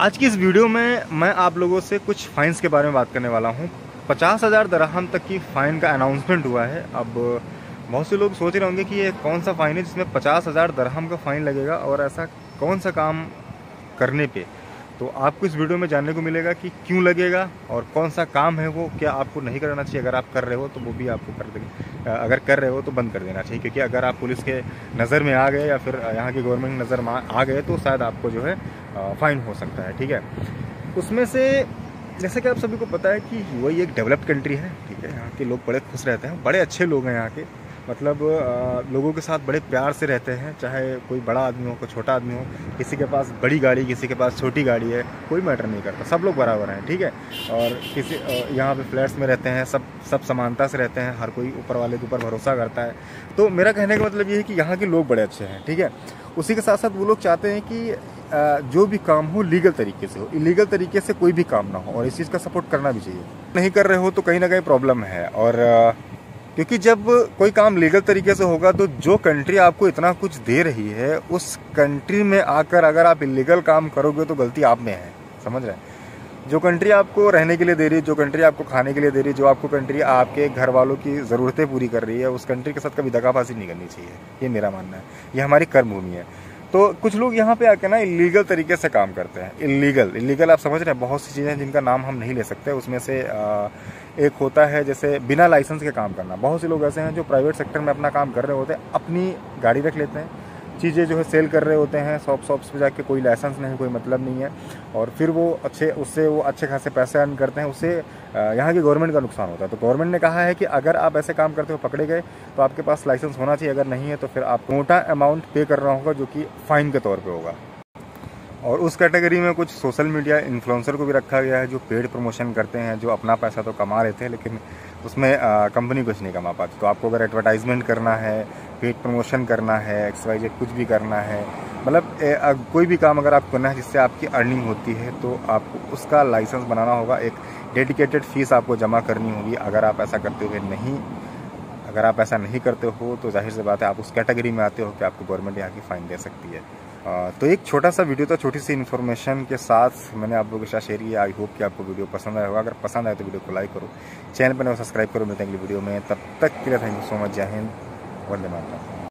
आज की इस वीडियो में मैं आप लोगों से कुछ फाइन्स के बारे में बात करने वाला हूँ। 50,000 दरहम तक की फ़ाइन का अनाउंसमेंट हुआ है। अब बहुत से लोग सोच रहे होंगे कि ये कौन सा फ़ाइन है जिसमें 50,000 दरहम का फ़ाइन लगेगा और ऐसा कौन सा काम करने पे। तो आपको इस वीडियो में जानने को मिलेगा कि क्यों लगेगा और कौन सा काम है वो, क्या आपको नहीं करना चाहिए। अगर आप कर रहे हो तो वो भी आपको कर देंगे, अगर कर रहे हो तो बंद कर देना चाहिए, क्योंकि अगर आप पुलिस के नज़र में आ गए या फिर यहाँ की गवर्नमेंट नज़र में आ गए तो शायद आपको जो है फ़ाइन हो सकता है। ठीक है, उसमें से जैसे कि आप सभी को पता है कि वही एक डेवलप्ड कंट्री है। ठीक है, यहाँ के लोग बड़े खुश रहते हैं, बड़े अच्छे लोग हैं यहाँ के। मतलब लोगों के साथ बड़े प्यार से रहते हैं, चाहे कोई बड़ा आदमी हो कोई छोटा आदमी हो, किसी के पास बड़ी गाड़ी किसी के पास छोटी गाड़ी है, कोई मैटर नहीं करता, सब लोग बराबर हैं। ठीक है, और किसी यहाँ पे फ्लैट्स में रहते हैं, सब समानता से रहते हैं, हर कोई ऊपर वाले के ऊपर भरोसा करता है। तो मेरा कहने का मतलब ये है कि यहाँ के लोग बड़े अच्छे हैं। ठीक है, उसी के साथ साथ वो लोग चाहते हैं कि जो भी काम हो लीगल तरीके से हो, इलीगल तरीके से कोई भी काम ना हो, और इस चीज़ का सपोर्ट करना भी चाहिए। नहीं कर रहे हो तो कहीं ना कहीं प्रॉब्लम है। और क्योंकि जब कोई काम लीगल तरीके से होगा तो जो कंट्री आपको इतना कुछ दे रही है उस कंट्री में आकर अगर आप इलीगल काम करोगे तो गलती आप में है। समझ रहे हैं? जो कंट्री आपको रहने के लिए दे रही है, जो कंट्री आपको खाने के लिए दे रही है, जो आपको कंट्री आपके घर वालों की ज़रूरतें पूरी कर रही है, उस कंट्री के साथ कभी दगाबाजी नहीं करनी चाहिए। ये मेरा मानना है, ये हमारी कर्म भूमि है। तो कुछ लोग यहाँ पे आके ना इलीगल तरीके से काम करते हैं। इलीगल आप समझ रहे हैं, बहुत सी चीज़ें जिनका नाम हम नहीं ले सकते। उसमें से एक होता है जैसे बिना लाइसेंस के काम करना। बहुत से लोग ऐसे हैं जो प्राइवेट सेक्टर में अपना काम कर रहे होते हैं, अपनी गाड़ी रख लेते हैं, चीज़ें जो है सेल कर रहे होते हैं शॉप्स पे जाके, कोई लाइसेंस नहीं, कोई मतलब नहीं है, और फिर वो अच्छे खासे पैसे अर्न करते हैं। उससे यहाँ की गवर्नमेंट का नुकसान होता है। तो गवर्नमेंट ने कहा है कि अगर आप ऐसे काम करते हो पकड़े गए तो आपके पास लाइसेंस होना चाहिए, अगर नहीं है तो फिर आपको मोटा अमाउंट पे करना होगा, जो कि फ़ाइन के तौर पर होगा। और उस कैटेगरी में कुछ सोशल मीडिया इन्फ्लुएंसर को भी रखा गया है, जो पेड प्रमोशन करते हैं, जो अपना पैसा तो कमा रहे थे लेकिन उसमें कंपनी कुछ नहीं कमा पाती। तो आपको अगर एडवर्टाइजमेंट करना है, पेड प्रमोशन करना है, XYZ कुछ भी करना है, मतलब कोई भी काम अगर आपको करना है जिससे आपकी अर्निंग होती है, तो आपको उसका लाइसेंस बनाना होगा। एक डेडिकेटेड फीस आपको जमा करनी होगी। अगर आप ऐसा नहीं करते हो तो जाहिर सी बात है आप उस कैटेगरी में आते हो कि आपको गवर्नमेंट यहाँ की फ़ाइन दे सकती है। तो एक छोटा सा वीडियो था, छोटी सी इन्फॉर्मेशन के साथ मैंने आप लोगों के साथ शेयर किया। आई होप कि आपको वीडियो पसंद आया होगा। अगर पसंद आए तो वीडियो को लाइक करो, चैनल पर सब्सक्राइब करो। मिलते हैं अगली वीडियो में, तब तक के लिए थैंक यू सो मच। जय हिंद, वंदे मातरम।